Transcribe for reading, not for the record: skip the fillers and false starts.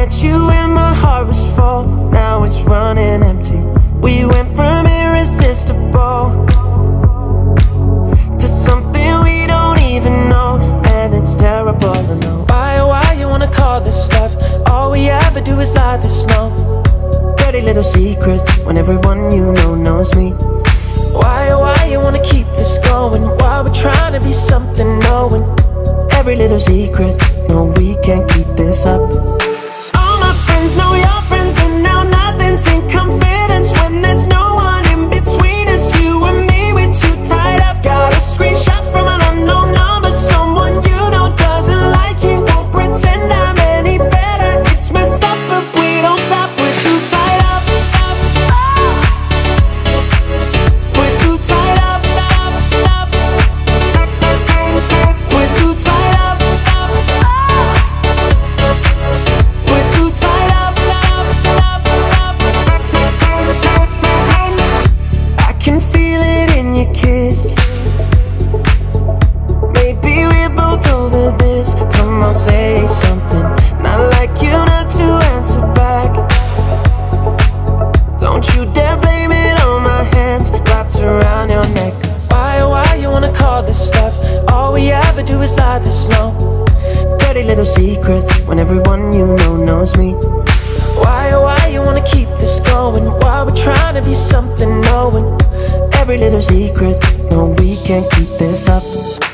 met you when my heart was full, now it's running empty. We went from irresistible to something we don't even know, and it's terrible to know. Why you wanna call this stuff? All we ever do is lie this snow. Dirty little secrets when everyone you know knows me. Why you wanna keep this going? Why we're trying to be something, knowing every little secret. No, we can't keep this up. All my friends know your friends, and now nothing's in confidence when there's no one in between us. You and me, we're too tied up. Got a screenshot from an unknown number. Someone you know doesn't like you. Won't pretend I'm any better. It's messed up, but we don't stop. We're too tied up. We're too tied up. We're too tied up. We're too tied up. I can feel it in your kiss. Maybe we're both over this. Come on, say something. Not like you not to answer back. Don't you dare blame it on my hands wrapped around your neck. Why you wanna call this stuff? All we ever do is lie this snow. Dirty little secrets when everyone you know knows me. Why you wanna keep this going? Why we're trying to be something, knowing every little secret. No, we can't keep this up.